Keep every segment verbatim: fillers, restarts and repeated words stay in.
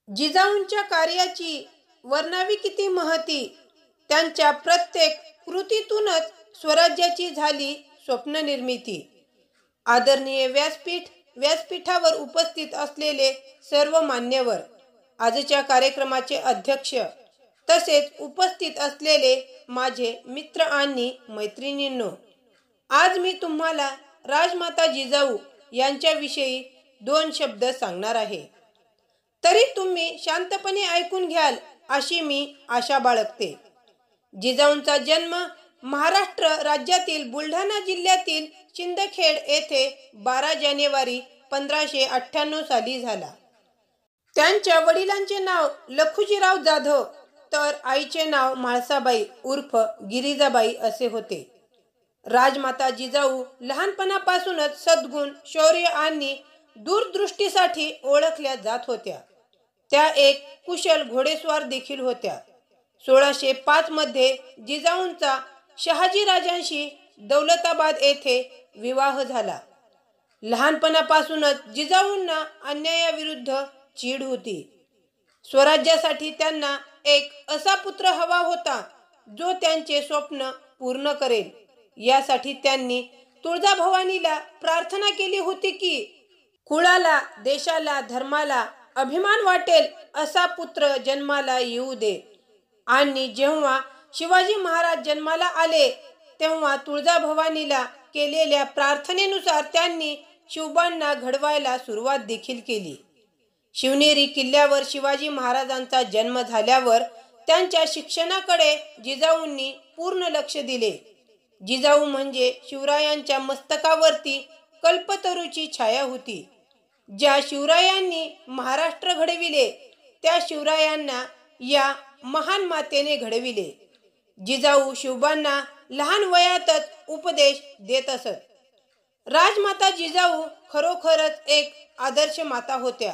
जिजाऊंच्या कार्याची वर्णावी किती महती, त्यांच्या प्रत्येक कृतीतूनच स्वराज्याची झाली स्वप्ननिर्मिती. आदरणीय व्यासपीठ व्यासपीठावर उपस्थित असलेले सर्व मान्यवर, आजच्या कार्यक्रमाचे अध्यक्ष, तसेच उपस्थित असलेले माझे मित्र आणि मैत्रिणींनो, आज मी तुम्हाला राजमाता जिजाऊ यांच्याविषयी दोन शब्द सांगणार आहे. तरी तुम्ही शांतपणे ऐकून घ्याल अशी मी आशा बाळगते. जिजाऊंचा जन्म महाराष्ट्र राज्यातील बुलढाणा जिल्ह्यातील शिंदखेड येथे बारा जानेवारी पंधराशे अठ्ठ्याण्णव साली झाला. त्यांच्या वडिलांचे नाव लखुजीराव जाधव तर आईचे नाव म्हाळसाबाई उर्फ गिरिजाबाई असे होते. राजमाता जिजाऊ लहानपणापासूनच सद्गुण, शौर्य आणि दूरदृष्टीसाठी ओळखल्या जात होत्या. त्या एक कुशल घोडेस्वार देखील होत्या. सोळाशे पाच मध्ये जिजाऊंचा शहाजीराजांशी दौलताबाद येथे विवाह झाला. लहानपणापासूनच जिजाऊंना अन्यायाविरुद्ध चीड होती. स्वराज्यासाठी त्यांना एक असा पुत्र हवा होता जो त्यांचे स्वप्न पूर्ण करेल. यासाठी त्यांनी तुळजाभवानीला प्रार्थना केली होती की कुळाला, देशाला, धर्माला अभिमान वाटेल असा पुत्र जन्माला येऊ दे. आणि जेव्हा शिवाजी महाराज जन्माला आले तेव्हा तुळजाभवानीला केलेल्या प्रार्थनेनुसार त्यांनी शिवबांना घडवायला सुरुवात देखील केली. शिवनेरी किल्ल्यावर शिवाजी महाराजांचा जन्म झाल्यावर त्यांच्या शिक्षणाकडे जिजाऊंनी पूर्ण लक्ष दिले. जिजाऊ म्हणजे शिवरायांच्या मस्तकावरती कल्पतरूची छाया होती. ज्या शिवरायांनी महाराष्ट्र घडविले त्या शिवरायांना या महान मातेने घडविले. जिजाऊ शिवबांना लहान वयातच उपदेश देत असत. राजमाता जिजाऊ खरोखरच एक आदर्श माता होत्या.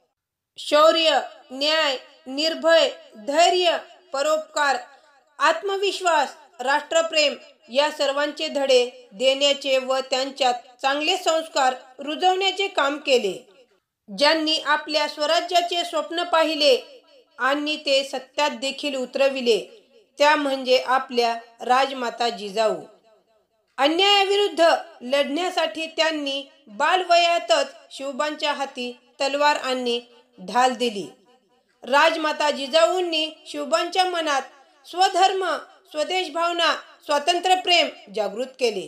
शौर्य, न्याय, निर्भय, धैर्य, परोपकार, आत्मविश्वास, राष्ट्रप्रेम या सर्वांचे धडे देण्याचे व त्यांच्यात चांगले संस्कार रुजवण्याचे काम केले. ज्यांनी आपल्या स्वराज्याचे स्वप्न पाहिले आणि ते सत्यात देखील उतरविले त्या म्हणजे आपल्या राजमाता जिजाऊ. अन्यायाविरुद्ध लढण्यासाठी त्यांनी बालवयातच शिवबांच्या हाती तलवार आणि ढाल दिली. राजमाता जिजाऊंनी शिवबांच्या मनात स्वधर्म, स्वदेश भावना, स्वातंत्र्यप्रेम जागृत केले.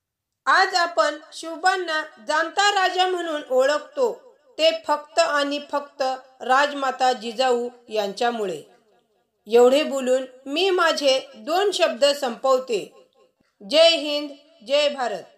आज आपण शिवबांना जाणता राजा म्हणून ओळखतो ते फक्त आणि फक्त राजमाता जिजाऊ यांच्यामुळे. एवढे बोलून मी माझे दोन शब्द संपवते. जय हिंद, जय भारत.